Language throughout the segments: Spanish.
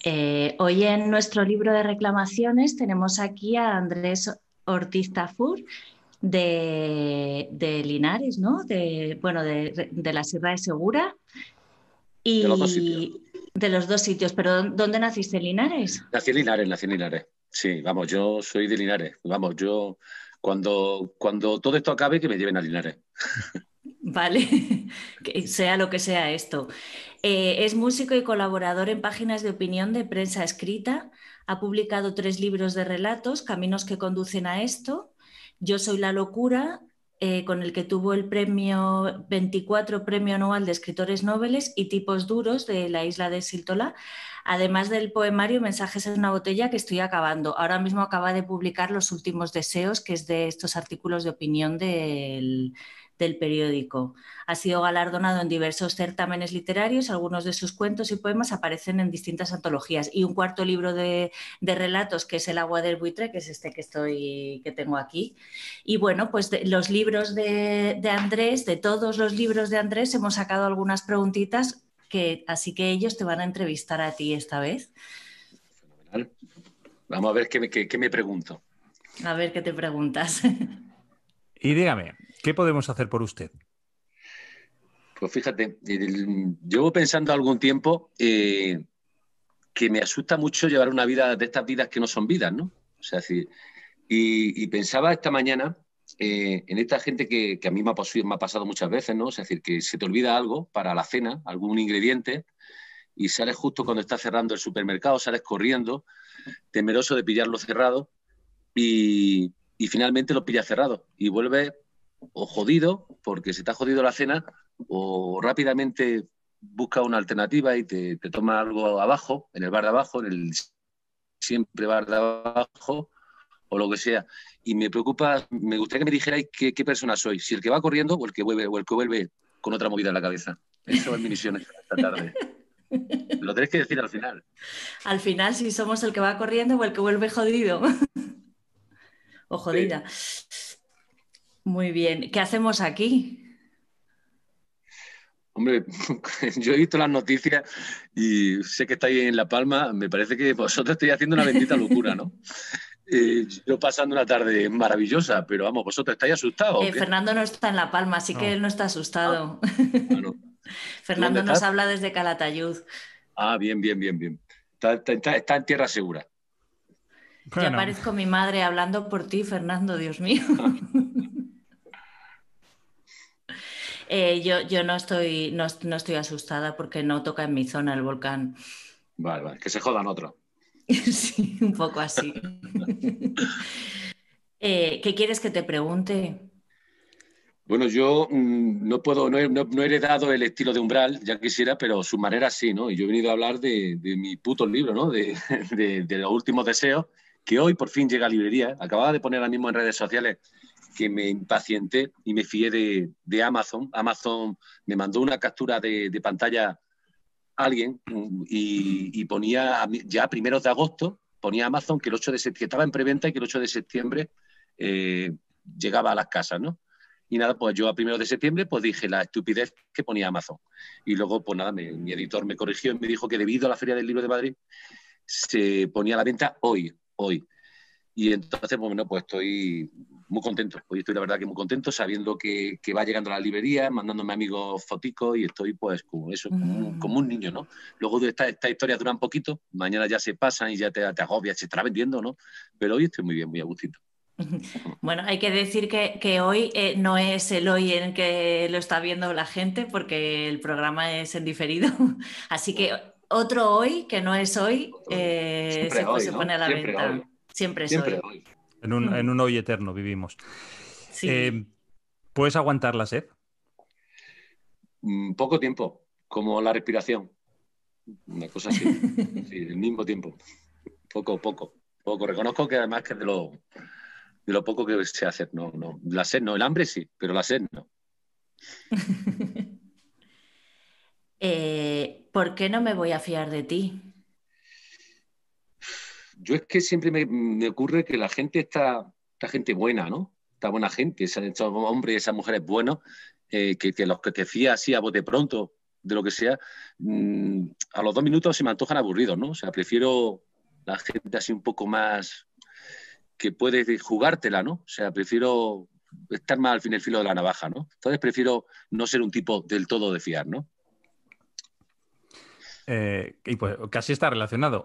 Hoy en nuestro libro de reclamaciones tenemos aquí a Andrés Ortiz Tafur de Linares, ¿no? De la Sierra de Segura De los dos sitios. y de los dos sitios. Pero ¿dónde naciste, en Linares? Nací en Linares, nací en Linares. Sí, vamos, yo soy de Linares. Vamos, yo cuando todo esto acabe, que me lleven a Linares. Vale, que sea lo que sea esto. Es músico y colaborador en páginas de opinión de prensa escrita. Ha publicado 3 libros de relatos, Caminos que conducen a esto, Yo soy la locura, con el que tuvo el premio 24 Premio Anual de Escritores Noveles, y Tipos duros, de la isla de Siltola, además del poemario Mensajes en una botella, que estoy acabando. Ahora mismo acaba de publicar Los últimos deseos, que es de estos artículos de opinión del periódico. Ha sido galardonado en diversos certámenes literarios, algunos de sus cuentos y poemas aparecen en distintas antologías, y un cuarto libro de relatos, que es El agua del buitre, que es este que tengo aquí. Y bueno, pues los libros de Andrés, de todos los libros de Andrés, hemos sacado algunas preguntitas, así que ellos te van a entrevistar a ti esta vez. Fenomenal. Vamos a ver qué me pregunto. A ver qué te preguntas. Y dígame, ¿qué podemos hacer por usted? Pues fíjate, llevo pensando algún tiempo que me asusta mucho llevar una vida de estas vidas que no son vidas, ¿no? O sea, y pensaba esta mañana en esta gente que a mí me ha pasado muchas veces, ¿no? Es decir, que se te olvida algo para la cena, algún ingrediente, y sales justo cuando está cerrando el supermercado, sales corriendo, temeroso de pillarlo cerrado, y finalmente lo pillas cerrado, y vuelves o jodido, porque se te ha jodido la cena, o rápidamente busca una alternativa y te toma algo abajo, en el bar de abajo, en el siempre bar de abajo, o lo que sea. Y me preocupa, me gustaría que me dijerais qué persona soy, si el que va corriendo o el que vuelve con otra movida en la cabeza. Esa es mi misión esta tarde. Lo tenéis que decir al final. Al final, si somos el que va corriendo o el que vuelve jodido o jodida. Muy bien. ¿Qué hacemos aquí? Hombre, yo he visto las noticias y sé que estáis en La Palma. Me parece que vosotros estáis haciendo una bendita locura, ¿no? Yo pasando una tarde maravillosa, pero vamos, ¿vosotros estáis asustados o qué? Fernando no está en La Palma, así que él no está asustado. No. ¿Tú dónde Fernando nos estás? habla desde Calatayud. Ah, bien. Está en tierra segura. Ya Bueno, parezco mi madre hablando por ti, Fernando, Dios mío. Yo no estoy asustada porque no toca en mi zona el volcán. Vale, que se jodan otros. Sí, un poco así. ¿Qué quieres que te pregunte? Bueno, yo no he heredado el estilo de Umbral, ya quisiera, pero sus maneras sí, ¿no? Y yo he venido a hablar de mi puto libro, ¿no? De los últimos deseos, que hoy por fin llega a librería. Acababa de poner ahora mismo en redes sociales que me impacienté y me fié de Amazon. Amazon me mandó una captura de pantalla alguien y ponía ya a primeros de agosto, ponía Amazon que el 8 de septiembre, que estaba en preventa y que el 8 de septiembre llegaba a las casas, ¿no? Y nada, pues yo a primeros de septiembre pues dije la estupidez que ponía Amazon. Y luego, pues nada, mi editor me corrigió y me dijo que debido a la Feria del Libro de Madrid se ponía a la venta hoy. Y entonces, pues, bueno, pues estoy muy contento. Hoy estoy, la verdad, que muy contento, sabiendo que va llegando a la librería, mandándome amigos foticos, y estoy, pues, como eso, como un niño, ¿no? Luego de esta historia dura un poquito, mañana ya se pasan y ya te agobias, se estará vendiendo, ¿no? Pero hoy estoy muy bien, muy a gustito. Bueno, hay que decir que hoy no es el hoy en que lo está viendo la gente, porque el programa es en diferido. Así que otro hoy, que no es hoy, Siempre hoy, se ¿no? pone a la Siempre hoy. venta. Siempre es Siempre hoy. hoy. en un hoy eterno vivimos. Sí. ¿Puedes aguantar la sed? Poco tiempo, como la respiración. Una cosa así. Sí, el mismo tiempo. Poco. Reconozco que además que de lo poco que sé hacer. No. La sed no, el hambre sí, pero la sed no. ¿Por qué no me voy a fiar de ti? Yo es que siempre me ocurre que la gente esta gente buena, ¿no? Esta buena gente, esos hombres y esas mujeres buenos, que los que te fías así a bote pronto, de lo que sea, a los 2 minutos se me antojan aburridos, ¿no? O sea, prefiero la gente así un poco más que puede jugártela, ¿no? O sea, prefiero estar más al fin y al filo de la navaja, ¿no? Entonces prefiero no ser un tipo del todo de fiar, ¿no? Y pues casi está relacionado.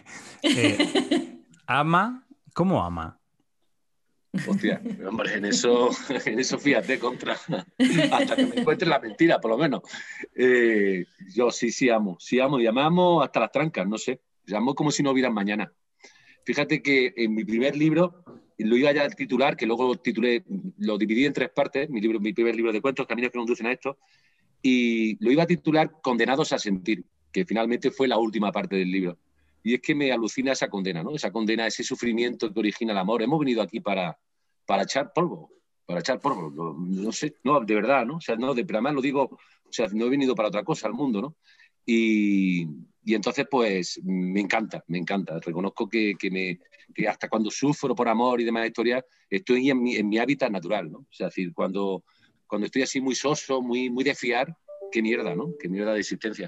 ¿Ama? ¿Cómo ama? Hostia, hombre, en eso fíjate, contra. Hasta que me encuentre la mentira, por lo menos. Yo sí amo y amamos hasta las trancas, no sé. Amo como si no hubiera mañana. Fíjate que en mi primer libro, lo iba ya a titular, que luego titulé, lo dividí en 3 partes, mi primer libro de cuentos, Caminos que conducen a esto, y lo iba a titular Condenados a sentir, que finalmente fue la última parte del libro. Y es que me alucina esa condena, ¿no? Esa condena, ese sufrimiento que origina el amor. Hemos venido aquí para echar polvo, no sé, no, de verdad, ¿no? O sea, no, pero además lo digo, o sea, no he venido para otra cosa al mundo, ¿no? Y entonces, pues, me encanta. Reconozco que hasta cuando sufro por amor y demás historias, estoy en mi hábitat natural, ¿no? O sea, es decir, cuando estoy así muy soso, muy de fiar, qué mierda, ¿no? Qué mierda de existencia.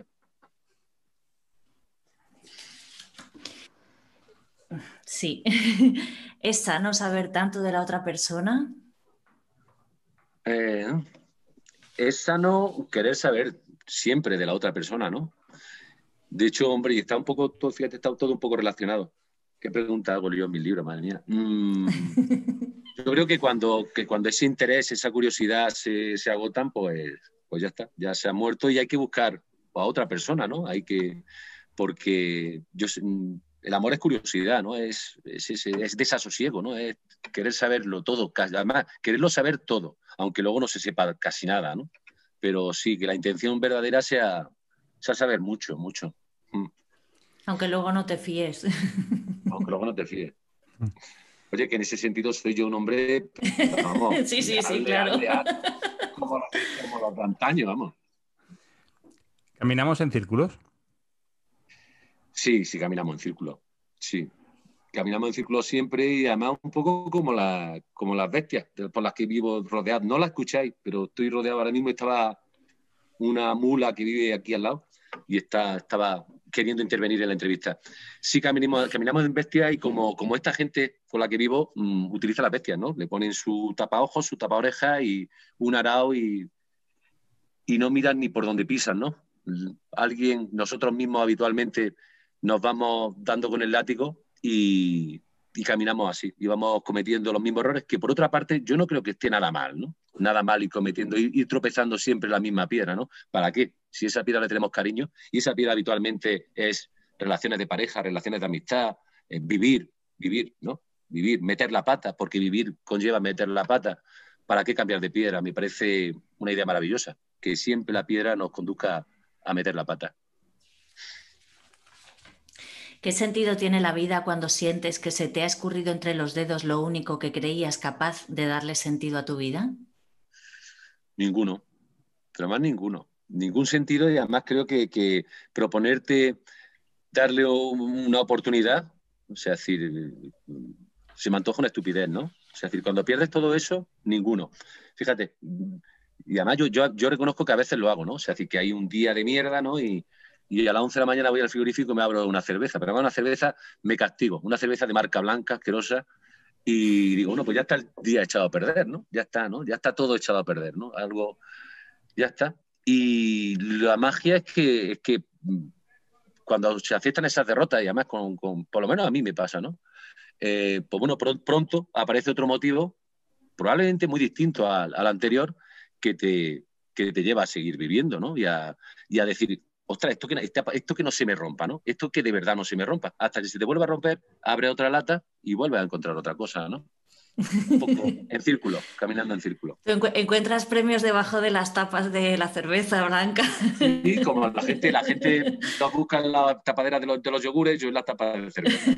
Sí. ¿Es sano saber tanto de la otra persona? Es sano querer saber siempre de la otra persona, ¿no? De hecho, hombre, y está un poco, fíjate, está todo un poco relacionado. ¿Qué pregunta hago yo en mis libros, madre mía? Yo creo que cuando ese interés, esa curiosidad se agotan, pues ya está, ya se ha muerto y hay que buscar a otra persona, ¿no? Porque el amor es curiosidad, ¿no? Es desasosiego, ¿no? Es querer saberlo todo, además, quererlo saber todo, aunque luego no se sepa casi nada, ¿no? Pero sí, que la intención verdadera sea saber mucho, mucho. Aunque luego no te fíes. Aunque luego no te fíes. Oye, que en ese sentido soy yo un hombre, vamos, Sí, claro. leal, como los de antaño, vamos. ¿Caminamos en círculos? Sí, caminamos en círculo. Sí, caminamos en círculo siempre y además un poco como las bestias por las que vivo rodeado. No la escucháis, pero estoy rodeado. Ahora mismo estaba una mula que vive aquí al lado y estaba queriendo intervenir en la entrevista. Sí, caminamos en bestias y como esta gente con la que vivo utiliza las bestias, ¿no? Le ponen su tapaojos, su tapaorejas y un arao y no miran ni por dónde pisan, ¿no? Nosotros mismos habitualmente nos vamos dando con el látigo y caminamos así, y vamos cometiendo los mismos errores, que por otra parte yo no creo que esté nada mal, ¿no? Nada mal ir cometiendo, ir tropezando siempre la misma piedra, ¿no? ¿Para qué? Si esa piedra le tenemos cariño, y esa piedra habitualmente es relaciones de pareja, relaciones de amistad, vivir, ¿no? Vivir, meter la pata, porque vivir conlleva meter la pata. ¿Para qué cambiar de piedra? Me parece una idea maravillosa, que siempre la piedra nos conduzca a meter la pata. ¿Qué sentido tiene la vida cuando sientes que se te ha escurrido entre los dedos lo único que creías capaz de darle sentido a tu vida? Ninguno, pero más ninguno. Ningún sentido y además creo que proponerte darle una oportunidad, o sea, es decir, se me antoja una estupidez, ¿no? O sea, es decir, cuando pierdes todo eso, ninguno. Fíjate, y además yo reconozco que a veces lo hago, ¿no? O sea, es decir, que hay un día de mierda, ¿no? Y a las 11 de la mañana voy al frigorífico y me abro una cerveza, pero con una cerveza me castigo, una cerveza de marca blanca, asquerosa, y digo, bueno, pues ya está el día echado a perder, ¿no? Ya está, ¿no? Ya está todo echado a perder, ¿no? Algo, ya está. Y la magia es que cuando se aceptan esas derrotas, y además por lo menos a mí me pasa, ¿no? Pues bueno, pronto aparece otro motivo, probablemente muy distinto al anterior, que te lleva a seguir viviendo, ¿no? Y a decir, ostras, esto que no se me rompa, ¿no? Esto que de verdad no se me rompa. Hasta que se te vuelva a romper, abre otra lata y vuelve a encontrar otra cosa, ¿no? Un poco en círculo, caminando en círculo. ¿Tú encuentras premios debajo de las tapas de la cerveza blanca? Sí, como la gente nos busca en la tapadera de los yogures, yo en la tapa de cerveza.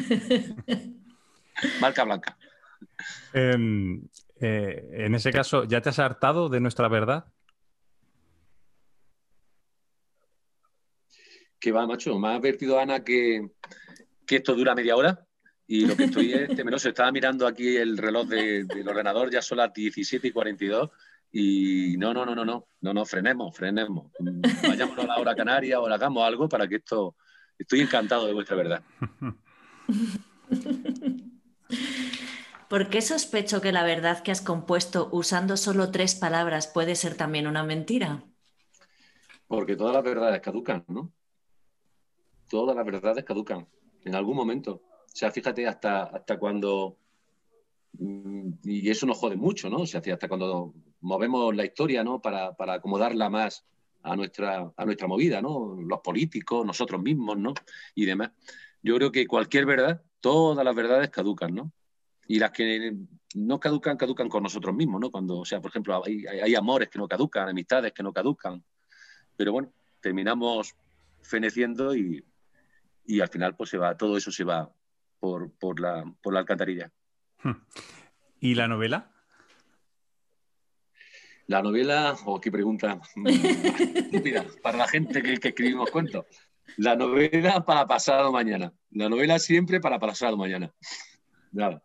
Marca blanca. En ese caso, ¿ya te has hartado de nuestra verdad? Que va, macho. Me ha advertido Ana que esto dura media hora y lo que estoy es temeroso. Estaba mirando aquí el reloj del ordenador, ya son las 17:42 Y no, frenemos. Vayámonos a la hora canaria o hagamos algo para que esto... Estoy encantado de vuestra verdad. ¿Por qué sospecho que la verdad que has compuesto usando solo 3 palabras puede ser también una mentira? Porque todas las verdades caducan, ¿no? Todas las verdades caducan en algún momento. O sea, fíjate hasta cuando... Y eso nos jode mucho, ¿no? O sea, hasta cuando movemos la historia, ¿no? Para acomodarla más a nuestra movida, ¿no? Los políticos, nosotros mismos, ¿no? Y demás. Yo creo que cualquier verdad, todas las verdades caducan, ¿no? Y las que no caducan, caducan con nosotros mismos, ¿no? Cuando, o sea, por ejemplo, hay amores que no caducan, amistades que no caducan, pero bueno, terminamos feneciendo y al final pues todo eso se va por la alcantarilla. ¿Y la novela? La novela, qué pregunta más estúpida para la gente que escribimos cuentos. La novela para pasado mañana. La novela siempre para pasado mañana. Nada.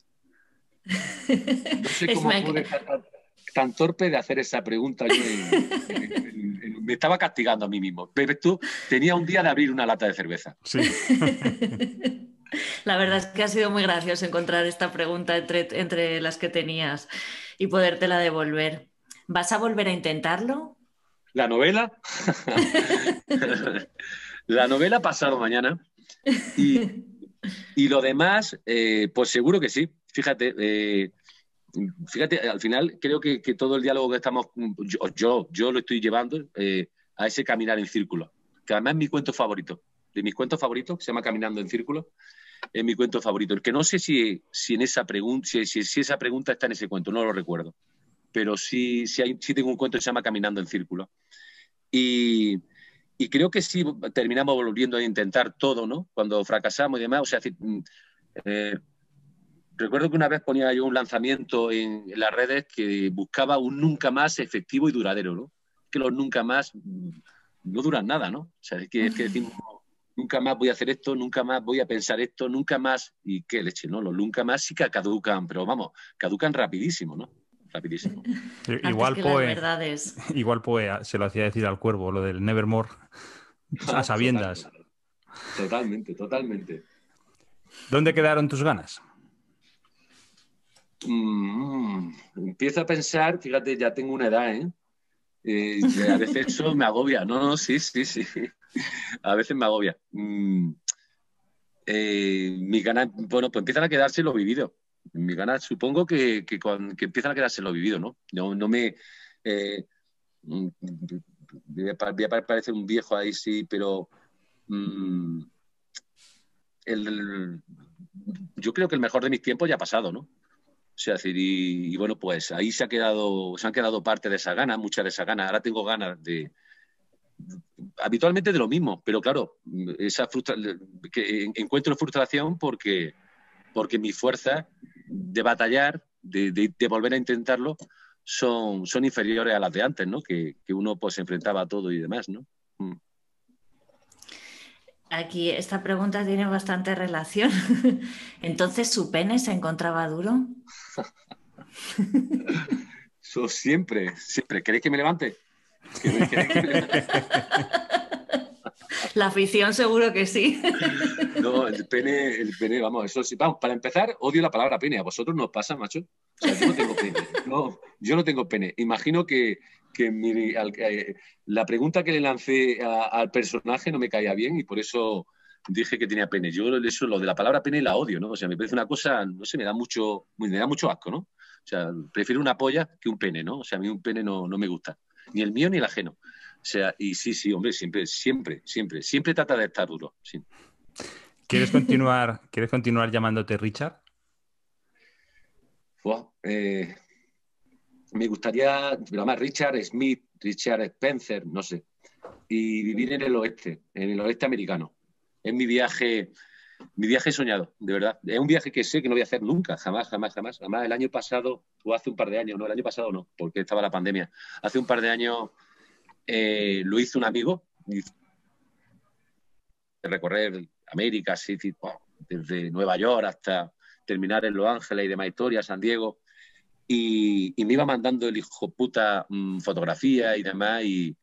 No sé cómo pude estar tan torpe de hacer esa pregunta. Me estaba castigando a mí mismo. ¿Ves tú? Tenía un día de abrir una lata de cerveza. Sí. La verdad es que ha sido muy gracioso encontrar esta pregunta entre las que tenías y podértela devolver. ¿Vas a volver a intentarlo? ¿La novela? La novela pasado mañana. Y lo demás, pues seguro que sí. Fíjate, al final creo que todo el diálogo que estamos, yo lo estoy llevando a ese caminar en círculo, que además es mi cuento favorito, de mis cuentos favoritos, que se llama Caminando en Círculo, es mi cuento favorito. El que no sé si en esa pregunta, si esa pregunta está en ese cuento, no lo recuerdo, pero sí tengo un cuento que se llama Caminando en Círculo. Y creo que sí terminamos volviendo a intentar todo, ¿no? Cuando fracasamos y demás, o sea, recuerdo que una vez ponía yo un lanzamiento en las redes que buscaba un nunca más efectivo y duradero, ¿no? Que los nunca más no duran nada, ¿no? O sea, es que decimos, nunca más voy a hacer esto, nunca más voy a pensar esto, nunca más, y qué leche, ¿no? Los nunca más sí que caducan, pero vamos, caducan rapidísimo, ¿no? Rapidísimo. Antes que las verdades. Igual Poe se lo hacía decir al cuervo, lo del Nevermore, a sabiendas. Totalmente. ¿Dónde quedaron tus ganas? Empiezo a pensar, fíjate, ya tengo una edad, ¿eh? A veces eso me agobia. No, sí. A veces me agobia. Mis ganas, bueno, pues empiezan a quedarse lo vivido. Mis ganas, supongo que empiezan a quedarse lo vivido, ¿no? No me... voy a parecer un viejo ahí, sí, pero... yo creo que el mejor de mis tiempos ya ha pasado, ¿no? O sea, decir, y bueno, pues ahí se han quedado parte de esa gana, muchas de esas ganas. Ahora tengo ganas habitualmente de lo mismo, pero claro, que encuentro frustración porque mi fuerza de batallar, de volver a intentarlo, son inferiores a las de antes, ¿no? Que uno pues se enfrentaba a todo y demás, ¿no? Aquí esta pregunta tiene bastante relación. Entonces, ¿su pene se encontraba duro? Eso siempre. ¿Queréis que me levante? La afición seguro que sí. No, el pene, vamos, eso sí. Vamos, para empezar, odio la palabra pene. ¿A vosotros nos pasa, macho? O sea, yo no tengo pene. No, yo no tengo pene. Imagino que la pregunta que le lancé al personaje no me caía bien y por eso dije que tenía pene. Yo eso, lo de la palabra pene la odio, ¿no? O sea, me parece una cosa, no sé, me da mucho asco, ¿no? O sea, prefiero una polla que un pene, ¿no? O sea, a mí un pene no me gusta. Ni el mío ni el ajeno. O sea, y sí, hombre, siempre trata de estar duro. Sí. ¿Quieres continuar llamándote Richard? Me gustaría, pero además Richard Smith, Richard Spencer, no sé, y vivir en el oeste americano. Es mi viaje soñado, de verdad. Es un viaje que sé que no voy a hacer nunca, jamás. Además, el año pasado, o hace un par de años, no, el año pasado no, porque estaba la pandemia. Hace un par de años lo hizo un amigo, de recorrer América, desde Nueva York hasta terminar en Los Ángeles y demás historias, San Diego. y me iba mandando el hijo puta fotografía y demás,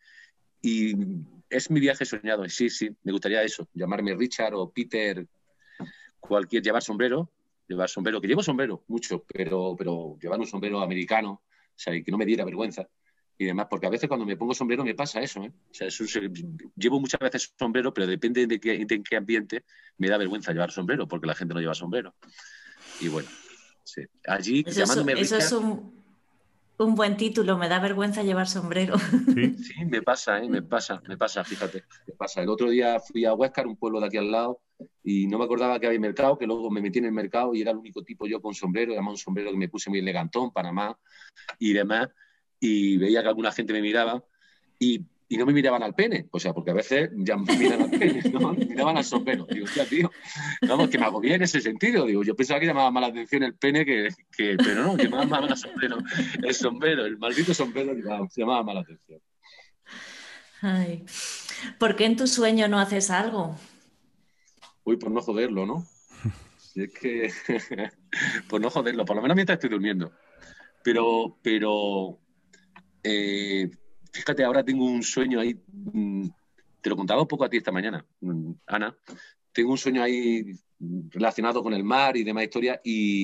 y es mi viaje soñado. Sí, sí, me gustaría eso, llamarme Richard o Peter, cualquier, llevar sombrero, que llevo sombrero mucho, pero llevar un sombrero americano, o sea, y que no me diera vergüenza y demás, porque a veces cuando me pongo sombrero me pasa eso, ¿eh? O sea, llevo muchas veces sombrero, pero depende de qué ambiente me da vergüenza llevar sombrero, porque la gente no lleva sombrero. Y bueno, sí. Allí, llamándome Eso es Richard, un buen título, me da vergüenza llevar sombrero. Sí. sí, me pasa, fíjate, me pasa. El otro día fui a Huéscar, un pueblo de aquí al lado, y no me acordaba que había mercado, que luego me metí en el mercado y era el único tipo yo con sombrero, además un sombrero que me puse muy elegantón, Panamá y demás, y veía que alguna gente me miraba y no me miraban al pene, o sea, porque a veces ya me miran al pene, ¿no? Me miraban al sombrero. Digo, hostia, tío, vamos, que me agobié en ese sentido. Digo, yo pensaba que llamaba más la atención el pene pero no, llamaba más la sombrero, el sombrero, el maldito sombrero llamaba más la atención. Ay. ¿Por qué en tu sueño no haces algo? Uy, por no joderlo, ¿no? Si es que, por no joderlo, por lo menos mientras estoy durmiendo. Pero eh, fíjate, ahora tengo un sueño ahí, te lo contaba un poco a ti esta mañana, Ana, tengo un sueño ahí relacionado con el mar y demás historias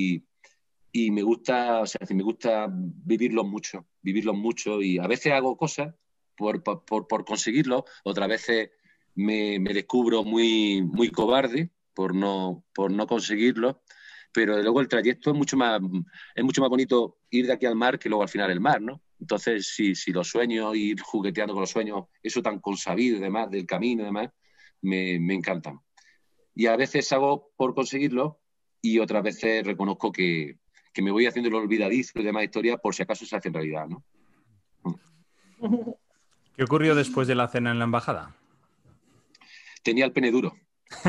y me gusta, o sea, me gusta vivirlos mucho y a veces hago cosas por conseguirlo, otras veces me descubro muy cobarde por no conseguirlo, pero luego el trayecto es mucho más bonito ir de aquí al mar que luego al final el mar, ¿no? Entonces, si los sueños, ir jugueteando con los sueños, eso tan consabido y demás, del camino y demás, me encantan. Y a veces hago por conseguirlo y otras veces reconozco que me voy haciendo el olvidadizo y demás historia por si acaso se hace en realidad, ¿no? ¿Qué ocurrió después de la cena en la embajada? Tenía el pene duro.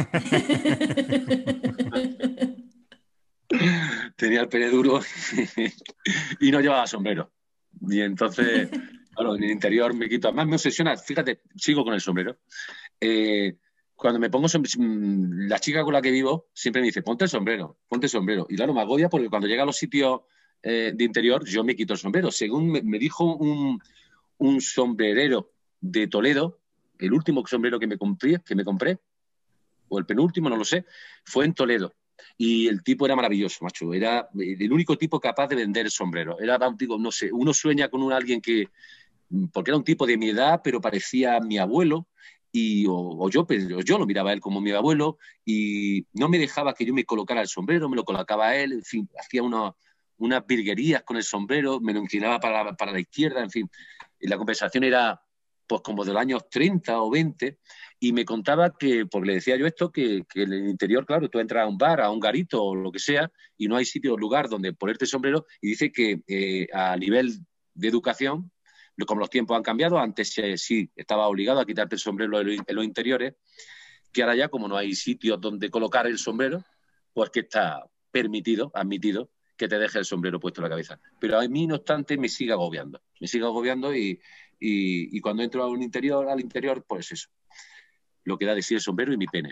Tenía el pene duro y no llevaba sombrero. Y entonces, claro, en el interior me quito. Además me obsesiona, fíjate, sigo con el sombrero. Eh, cuando me pongo sombrero, la chica con la que vivo siempre me dice, ponte el sombrero, ponte el sombrero. Y claro, me agobia porque cuando llega a los sitios de interior, yo me quito el sombrero. Según me dijo un sombrerero de Toledo, el último sombrero que me compré, o el penúltimo, no lo sé, fue en Toledo. Y el tipo era maravilloso, macho. Era el único tipo capaz de vender el sombrero. Era un tipo, no sé, uno sueña con alguien porque era un tipo de mi edad, pero parecía mi abuelo, yo lo miraba a él como mi abuelo, y no me dejaba que yo me colocara el sombrero, me lo colocaba a él, en fin, hacía unas virguerías con el sombrero, me lo inclinaba para la izquierda, en fin. Y la conversación era pues como de los años 30 o 20, y me contaba porque le decía yo esto, que en el interior, claro, tú entras a un bar, a un garito o lo que sea, y no hay sitio o lugar donde ponerte sombrero, y dice que a nivel de educación, como los tiempos han cambiado, antes sí estaba obligado a quitarte el sombrero en los interiores, que ahora ya como no hay sitios donde colocar el sombrero, pues que está admitido que te deje el sombrero puesto en la cabeza. Pero a mí, no obstante, me sigue agobiando y cuando entro al interior, pues eso, lo que da de sí el sombrero y mi pene.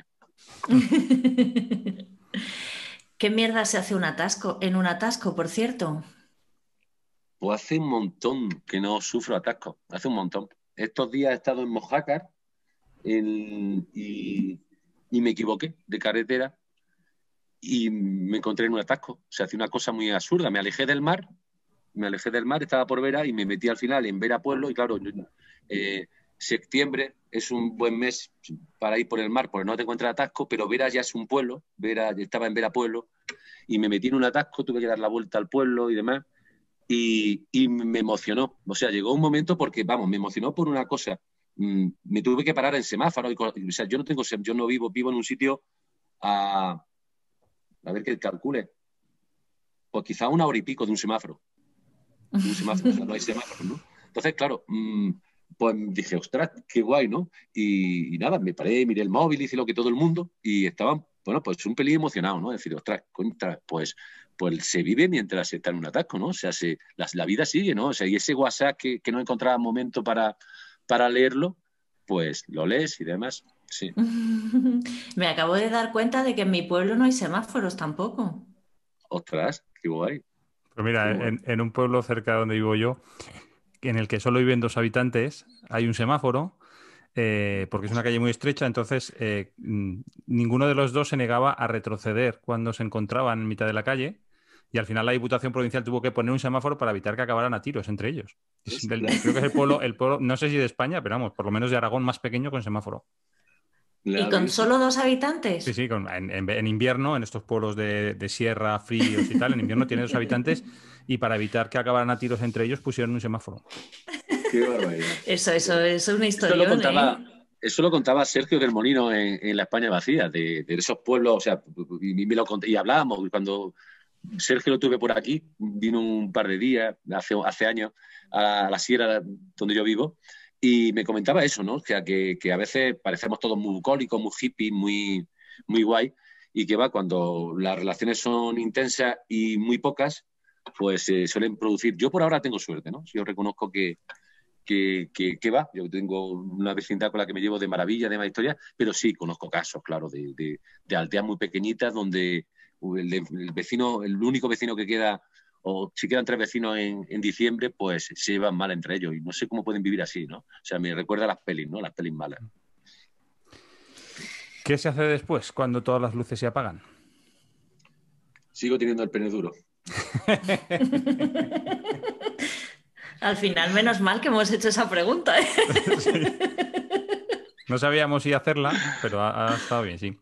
¿Qué mierda se hace en un atasco, por cierto? Pues hace un montón que no sufro atascos, hace un montón. Estos días he estado en Mojácar y me equivoqué de carretera y me encontré en un atasco. O sea, hacía una cosa muy absurda. Me alejé del mar, estaba por Vera y me metí al final en Vera Pueblo y claro, septiembre es un buen mes para ir por el mar porque no te encuentras atasco, pero Vera ya es un pueblo, estaba en Vera Pueblo y me metí en un atasco, tuve que dar la vuelta al pueblo y demás y me emocionó. O sea, llegó un momento porque, vamos, me emocionó por una cosa. Me tuve que parar en semáforo. O sea, yo no vivo en un sitio a ver que calcule, pues quizá 1 hora y pico de un semáforo. De un semáforo, o sea, no hay semáforo, ¿no? Entonces, claro, pues dije, ostras, qué guay, ¿no? Y nada, me paré, miré el móvil, hice lo que todo el mundo y estaban, bueno, pues un pelín emocionado, ¿no? Decir, ostras, pues se vive mientras se está en un atasco, ¿no? O sea, la vida sigue, ¿no? O sea, y ese WhatsApp que no encontraba momento para leerlo, pues lo lees y demás, sí. Me acabo de dar cuenta de que en mi pueblo no hay semáforos tampoco. Ostras, qué guay. Pues mira, en un pueblo cerca de donde vivo yo, en el que solo viven 2 habitantes, hay un semáforo, porque es una calle muy estrecha, entonces ninguno de los dos se negaba a retroceder cuando se encontraban en mitad de la calle, y al final la Diputación Provincial tuvo que poner un semáforo para evitar que acabaran a tiros entre ellos. Creo que es el pueblo, no sé si de España, pero vamos, por lo menos de Aragón más pequeño con semáforo. ¿Y con solo 2 habitantes? Sí, sí, en invierno, en estos pueblos de sierra, fríos y tal, en invierno tiene 2 habitantes y para evitar que acabaran a tiros entre ellos pusieron un semáforo. Qué barbaridad. Eso es una historia. Eso lo contaba Sergio del Molino en La España Vacía, de esos pueblos, o sea, y hablábamos, cuando Sergio lo tuve por aquí, vino un par de días, hace años, a la sierra donde yo vivo, y me comentaba eso, ¿no? Que a veces parecemos todos muy bucólicos, muy hippies, muy, muy guay, y que va, cuando las relaciones son intensas y muy pocas, pues suelen producir. Yo por ahora tengo suerte, ¿no? Yo reconozco que va, yo tengo una vecindad con la que me llevo de maravilla, de más historia, pero sí conozco casos, claro, de aldeas muy pequeñitas donde el vecino, el único vecino que queda, o si quedan 3 vecinos en diciembre, pues se llevan mal entre ellos y no sé cómo pueden vivir así, ¿no? O sea, me recuerda a las pelis, ¿no? Las pelis malas. ¿Qué se hace después cuando todas las luces se apagan? Sigo teniendo el pene duro. Al final, menos mal que hemos hecho esa pregunta, ¿eh? Sí. No sabíamos si hacerla, pero ha estado bien, sí.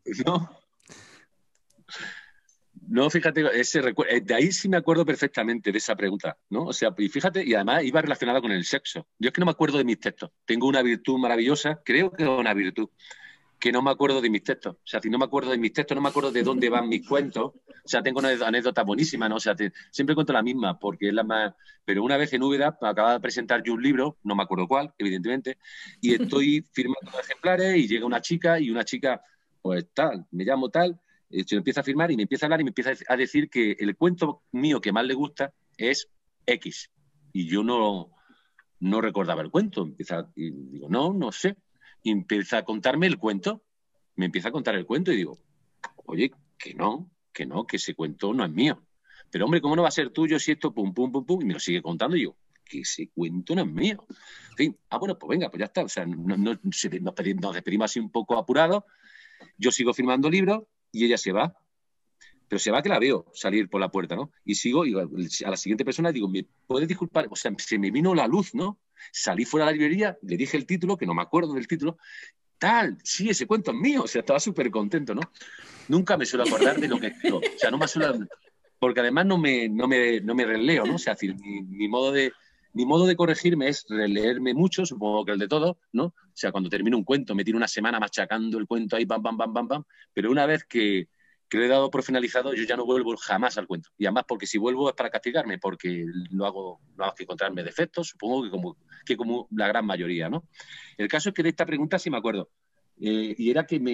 No, fíjate, de ahí sí me acuerdo perfectamente de esa pregunta, ¿no? O sea, y fíjate, y además iba relacionada con el sexo. Yo es que no me acuerdo de mis textos. Tengo una virtud maravillosa, creo que es una virtud, que no me acuerdo de mis textos. O sea, si no me acuerdo de mis textos, no me acuerdo de dónde van mis cuentos. O sea, tengo una anécdota buenísima, ¿no? O sea, siempre cuento la misma, porque es la más... Pero una vez en Úbeda, acababa de presentar yo un libro, no me acuerdo cuál, evidentemente, y estoy firmando ejemplares y llega una chica, pues tal, me llamo tal, se empieza a firmar y me empieza a hablar y me empieza a decir que el cuento mío que más le gusta es X. Y yo no recordaba el cuento. Y digo, no sé. Y empieza a contarme el cuento. Me empieza a contar el cuento y digo, oye, que ese cuento no es mío. Pero hombre, ¿cómo no va a ser tuyo si esto pum, pum, pum, pum? Y me lo sigue contando y yo, que ese cuento no es mío. En fin, bueno, pues venga, pues ya está. O sea, nos despedimos así un poco apurados. Yo sigo firmando libros y ella se va. Pero se va que la veo salir por la puerta, ¿no? Y sigo, y a la siguiente persona digo, ¿me puedes disculpar? O sea, se me vino la luz, ¿no? Salí fuera de la librería, le dije el título, que no me acuerdo del título, tal, sí, ese cuento es mío, o sea, estaba súper contento, ¿no? Nunca me suelo acordar de lo que digo, o sea, no me suelo... Porque además no me releo, ¿no? O sea, mi modo de corregirme es releerme mucho, supongo que el de todos, ¿no? O sea, cuando termino un cuento, me tiro una semana machacando el cuento ahí, pam, pam, pam, pam, pam, pero una vez que lo he dado por finalizado, yo ya no vuelvo jamás al cuento. Y además, porque si vuelvo es para castigarme, porque no hago que encontrarme defectos, supongo que como la gran mayoría, ¿no? El caso es que de esta pregunta sí me acuerdo. Y era que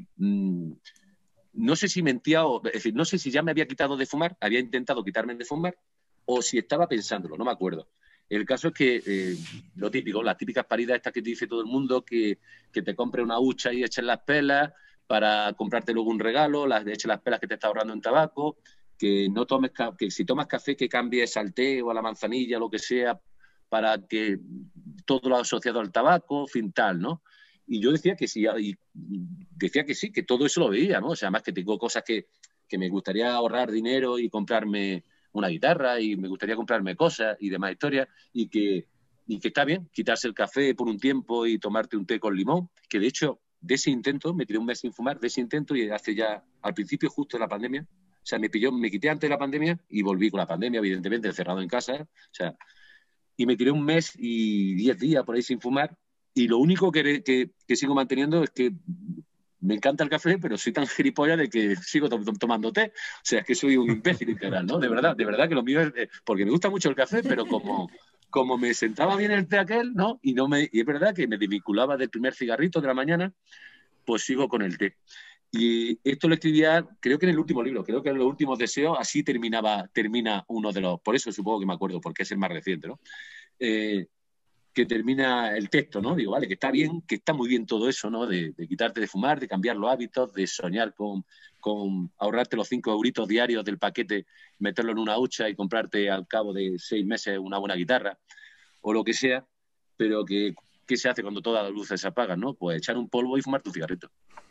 no sé si mentía, es decir, no sé si ya me había quitado de fumar, había intentado quitarme de fumar, o si estaba pensándolo, no me acuerdo. El caso es que lo típico, las típicas paridas estas que te dice todo el mundo, que te compre una hucha y eches las pelas, para comprarte luego un regalo, eches las pelas que te está ahorrando en tabaco, que si tomas café que cambies al té o a la manzanilla, lo que sea, para que todo lo asociado al tabaco, fin tal, ¿no? Y yo decía que sí, que todo eso lo veía, ¿no? O sea, además que tengo cosas que me gustaría ahorrar dinero y comprarme una guitarra y me gustaría comprarme cosas y demás historias y que está bien quitarse el café por un tiempo y tomarte un té con limón, que de hecho de ese intento, me tiré un mes sin fumar, de ese intento y hace ya, al principio justo de la pandemia, o sea, me quité antes de la pandemia y volví con la pandemia, evidentemente, encerrado en casa, o sea, y me tiré un mes y 10 días por ahí sin fumar y lo único que sigo manteniendo es que me encanta el café, pero soy tan gilipollas de que sigo tomando té. O sea, es que soy un imbécil integral, ¿no? De verdad que lo mío es... Porque me gusta mucho el café, pero como me sentaba bien el té aquel, ¿no? Y es verdad que me desvinculaba del primer cigarrito de la mañana, pues sigo con el té. Y esto lo escribía, creo que en el último libro, creo que en los últimos deseos, así termina uno de los... Por eso supongo que me acuerdo, porque es el más reciente, ¿no? que termina el texto, ¿no? Digo, vale, que está bien, que está muy bien todo eso, ¿no? De quitarte de fumar, de cambiar los hábitos, de soñar con ahorrarte los 5 euritos diarios del paquete, meterlo en una hucha y comprarte al cabo de 6 meses una buena guitarra o lo que sea, pero ¿qué se hace cuando todas las luces se apagan, no? Pues echar un polvo y fumar tu cigarrito.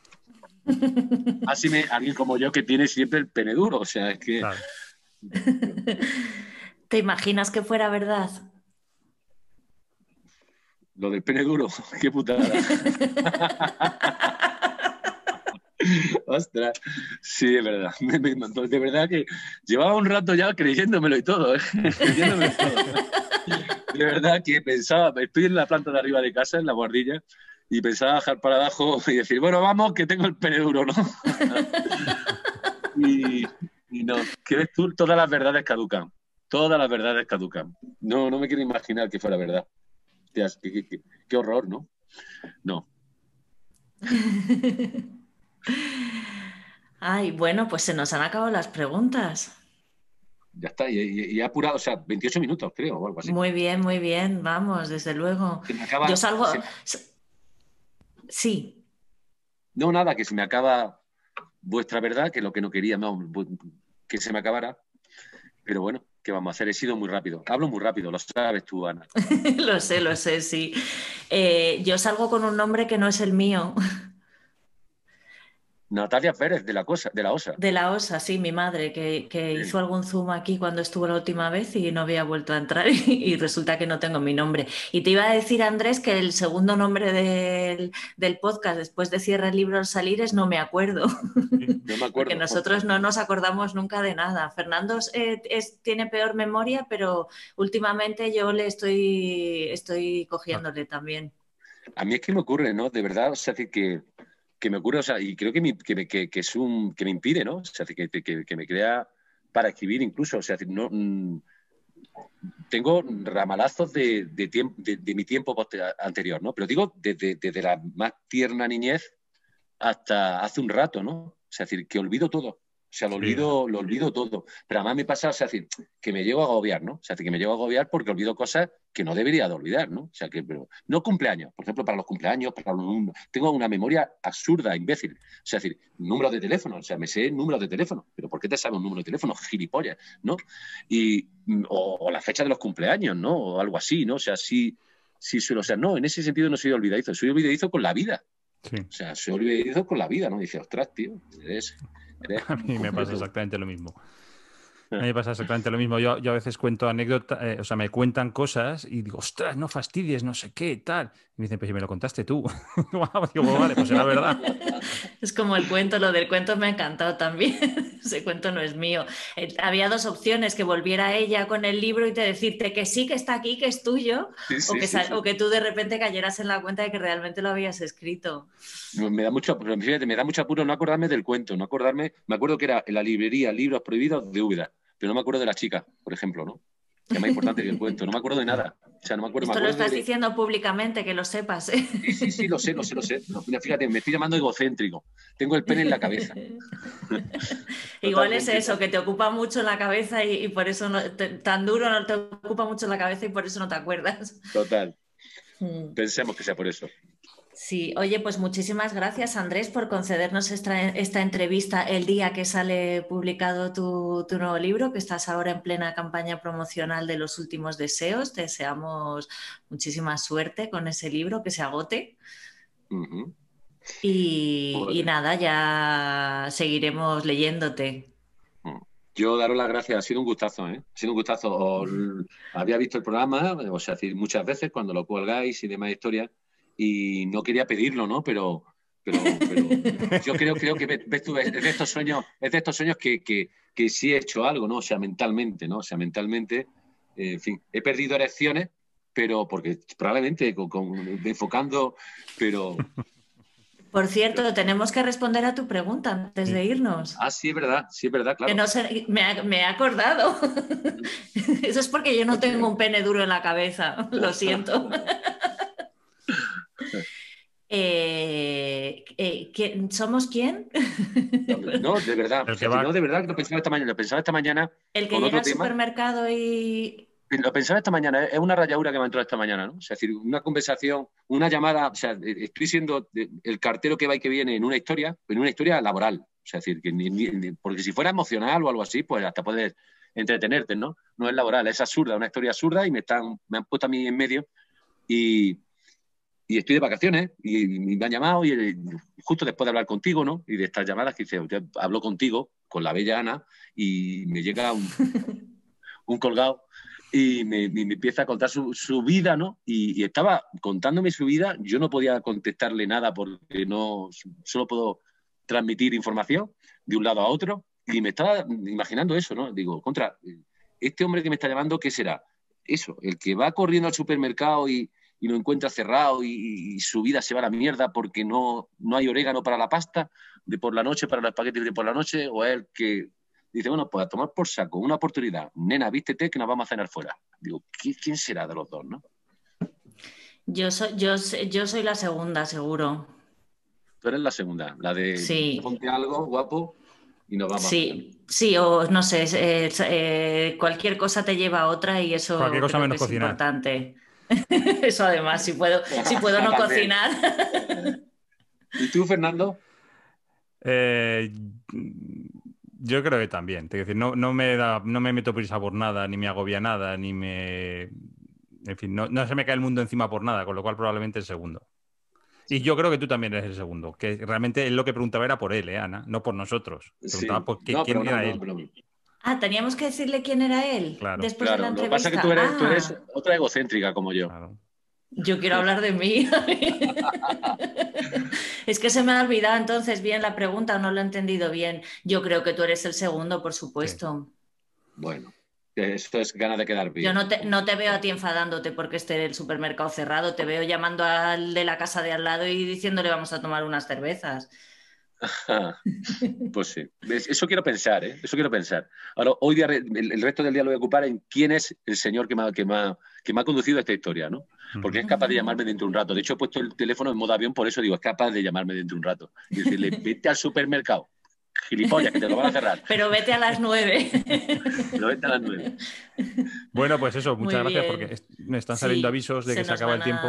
Así alguien como yo que tiene siempre el pene duro, o sea, es que... Claro. ¿Te imaginas que fuera verdad? Lo del pene duro, qué putada. Ostras, sí, es verdad. De verdad que llevaba un rato ya creyéndomelo y todo, ¿eh? Creyéndomelo todo. De verdad que pensaba, estoy en la planta de arriba de casa, en la guardilla, y pensaba bajar para abajo y decir, bueno, vamos, que tengo el pene duro, ¿no? y no, que ves tú, todas las verdades caducan. Todas las verdades caducan. No me quiero imaginar que fuera verdad. Hostias, qué horror, ¿no? No. Ay, bueno, pues se nos han acabado las preguntas. Ya está, y he apurado, o sea, 28 minutos, creo, o algo así. Muy bien, vamos, desde luego. Se me acaba, Yo salgo... Sí. No, nada, que se me acaba vuestra verdad, que lo que no quería, que se me acabara. Pero bueno, ¿qué vamos a hacer? He sido muy rápido. Hablo muy rápido, lo sabes tú, Ana. Lo sé, sí. Yo salgo con un nombre que no es el mío. Natalia Pérez, de la OSA. De la OSA, sí, mi madre, que hizo algún zoom aquí cuando estuvo la última vez y no había vuelto a entrar y resulta que no tengo mi nombre. Y te iba a decir, Andrés, que el segundo nombre del podcast, después de Cierra el libro al salir, es No me acuerdo. Sí, no me acuerdo. Porque nosotros no nos acordamos nunca de nada. Fernando tiene peor memoria, pero últimamente yo le estoy cogiéndole también. A mí es que me ocurre, ¿no? De verdad, o sea, que me ocurre, o sea, y creo que me impide, ¿no? O sea, que me crea para escribir incluso, o sea, no, tengo ramalazos de mi tiempo anterior, ¿no? Pero digo, desde la más tierna niñez hasta hace un rato, ¿no? O sea, es decir, que olvido todo. O sea, lo olvido todo. Pero además me pasa, o sea, decir, que me llego a agobiar, ¿no? O sea, que me llego a agobiar porque olvido cosas que no debería de olvidar, ¿no? O sea, pero no cumpleaños. Por ejemplo, para los cumpleaños, tengo una memoria absurda, imbécil. O sea, es decir, números de teléfono. O sea, me sé números de teléfono. ¿Pero por qué te sabes un número de teléfono? Gilipollas, ¿no? O la fecha de los cumpleaños, ¿no? O algo así, ¿no? O sea, sí suelo. O sea, no, en ese sentido no soy olvidadizo. Soy olvidadizo con la vida. Sí. O sea, soy olvidadizo con la vida, ¿no? Dice, ostras, tío, a mí me pasa exactamente lo mismo. A mí me pasa exactamente lo mismo. Yo a veces cuento anécdotas, o sea, me cuentan cosas y digo, ostras, no fastidies, no sé qué, tal. Y me dicen, pues si me lo contaste tú. Digo, vale, pues era verdad. Es como el cuento, lo del cuento me ha encantado también. Ese cuento no es mío. Había dos opciones, que volviera ella con el libro y te decirte que sí, que está aquí, que es tuyo, o que tú de repente cayeras en la cuenta de que realmente lo habías escrito. Me da mucho apuro no acordarme del cuento, no acordarme. Me acuerdo que era en la librería Libros Prohibidos de Úbeda, pero no me acuerdo de la chica, por ejemplo, ¿no? Que es más importante que el cuento. No me acuerdo de nada. O sea, no me acuerdo. Esto lo estás diciendo públicamente, que lo sepas, ¿eh? Sí, lo sé. No, fíjate, me estoy llamando egocéntrico. Tengo el pene en la cabeza. Igual es eso, que te ocupa mucho la cabeza y por eso tan duro no te ocupa mucho la cabeza y por eso no te acuerdas. Total. Pensemos que sea por eso. Sí, oye, pues muchísimas gracias, Andrés, por concedernos esta entrevista el día que sale publicado tu nuevo libro, que estás ahora en plena campaña promocional de Los Últimos Deseos. Te deseamos muchísima suerte con ese libro, que se agote. Uh-huh. Y nada, ya seguiremos leyéndote. Yo daros las gracias, ha sido un gustazo, ¿eh? Ha sido un gustazo. Había visto el programa, o sea, muchas veces cuando lo colgáis y demás historias, y no quería pedirlo, ¿no? Pero yo creo que ves tú, es de estos sueños que sí he hecho algo, ¿no? O sea, mentalmente, ¿no? O sea, mentalmente, en fin, he perdido erecciones, pero porque probablemente enfocando, pero... Por cierto, tenemos que responder a tu pregunta antes de irnos. Ah, sí, es verdad, claro. Que no sé, me he acordado. Eso es porque yo no tengo un pene duro en la cabeza, lo siento. ¿Somos quién? No, de verdad. No, de verdad que lo pensaba esta mañana. El que llega al supermercado y... lo pensaba esta mañana, es una rayadura que me ha entrado esta mañana, ¿no? O sea, es decir, una conversación, una llamada, o sea, estoy siendo el cartero que va y que viene en una historia laboral. O sea, es decir, porque si fuera emocional o algo así, pues hasta puedes entretenerte, ¿no? No es laboral, es absurda, una historia absurda y me han puesto a mí en medio y estoy de vacaciones y me han llamado y justo después de hablar contigo, ¿no? Y de estas llamadas que dice, hablo contigo, con la bella Ana, y me llega un colgado y me empieza a contar su vida, ¿no? Y estaba contándome su vida, yo no podía contestarle nada porque no, solo puedo transmitir información de un lado a otro y me estaba imaginando eso, ¿no? Digo, este hombre que me está llamando, ¿qué será? Eso, el que va corriendo al supermercado y lo encuentra cerrado y su vida se va a la mierda porque no hay orégano para la pasta de por la noche, para los espaguetis de por la noche, o es el que dice, bueno, pues a tomar por saco, una oportunidad. Nena, vístete que nos vamos a cenar fuera. Digo, ¿quién será de los dos, no? Yo soy la segunda, seguro. Tú eres la segunda, la de Sí. ponte algo guapo y nos vamos a cenar. Sí, o no sé, cualquier cosa te lleva a otra y eso Cualquier cosa creo menos que es cocinar. importante. Eso además, si puedo no cocinar. ¿Y tú, Fernando? Yo creo que también. Es decir, no me meto prisa por nada, ni me agobia nada, ni me... En fin, no se me cae el mundo encima por nada, con lo cual probablemente el segundo. Y yo creo que tú también eres el segundo, que realmente él lo que preguntaba era por él, Ana, no por nosotros. Preguntaba Sí. por quién era él. Teníamos que decirle quién era él después de la entrevista. Lo que pasa es que tú eres otra egocéntrica como yo. Claro. Yo quiero hablar de mí. Es que se me ha olvidado entonces bien la pregunta, no lo he entendido bien. Yo creo que tú eres el segundo, por supuesto. Sí. Bueno, esto es ganas de quedar bien. Yo no te veo a ti enfadándote porque esté el supermercado cerrado, te veo llamando al de la casa de al lado y diciéndole vamos a tomar unas cervezas. Pues sí, eso quiero pensar, ¿eh? Eso quiero pensar. Ahora, hoy día, el resto del día lo voy a ocupar en quién es el señor que me ha conducido a esta historia, ¿no? Porque es capaz de llamarme dentro de un rato. De hecho, he puesto el teléfono en modo avión, por eso digo, es capaz de llamarme dentro de un rato. Y decirle, vete al supermercado, gilipollas, que te lo van a cerrar. Pero vete a las 9. Pero vete a las 9. Bueno, pues eso, muchas gracias, porque me están saliendo avisos de que se acaba el tiempo.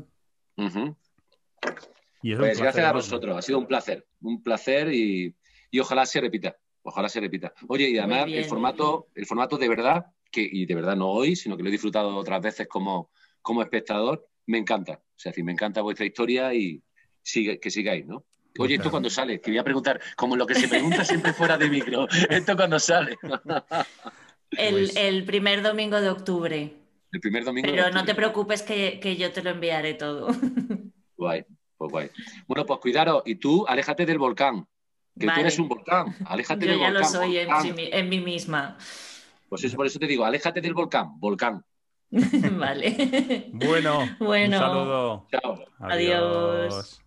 Y es pues gracias a vosotros, ha sido un placer y ojalá se repita. Ojalá se repita. Oye, y además el formato de verdad, y de verdad no hoy, sino que lo he disfrutado otras veces como espectador, me encanta. O sea, me encanta vuestra historia y que sigáis, ¿no? Oye, ¿esto cuándo sale? Te voy a preguntar, como lo que se pregunta siempre fuera de micro, ¿esto cuándo sale? El primer domingo de octubre. El primer domingo Pero de octubre. No te preocupes que yo te lo enviaré todo. Guay, pues guay. Bueno, pues cuidaros. Y tú, aléjate del volcán. Que tú eres un volcán. Aléjate del volcán. Yo ya lo soy en mí misma. Pues eso, por eso te digo, aléjate del volcán. Volcán. Vale. Bueno, un saludo. Chao. Adiós.